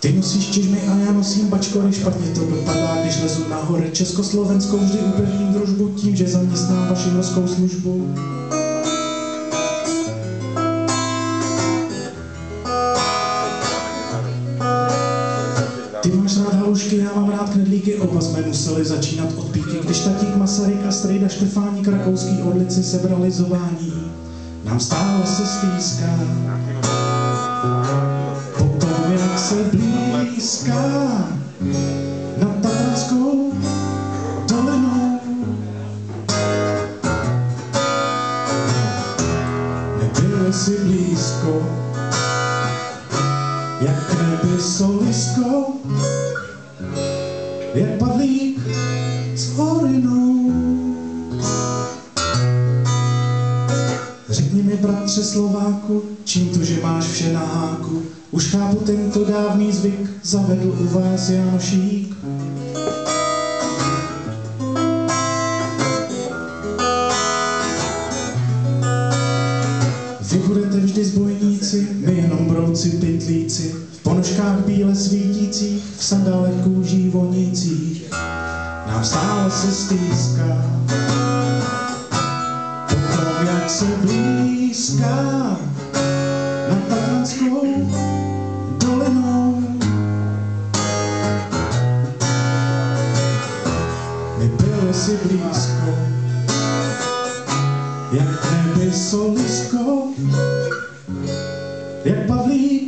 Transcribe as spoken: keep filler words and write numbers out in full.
Ty nosíš čižmy a já nosím bačkory, špatně to dopadá, když lezu nahoře Československou, vždy upevním družbu tím, že zaměstnám vaši horskou službu. Ty máš rád halušky, já mám rád knedlíky, oba jsme museli začínat od píky, když tatík Masaryk a strejda Štefáník rakouský orlici sebrali zování. Nám stále se stýská, potom jak se blízká nad Tatranskou dolinou. Nebyli si blízko, jak neby solisko, jak Pavlík s horinou. Řekni mi, bratře Slováku, čím to, že máš vše na háku? Už chápu tento dávný zvyk, zavedl u vás Jánošík. Vy budete vždy zbojníci, my jenom brouci, pytlíci, v ponožkách bíle svítících, v sandálech kůží vonících. Nám stále se stýská, potom jak se blízká nad Tatranskou dolinou. My byli si blízko, jak neby solisko, jak Pavlík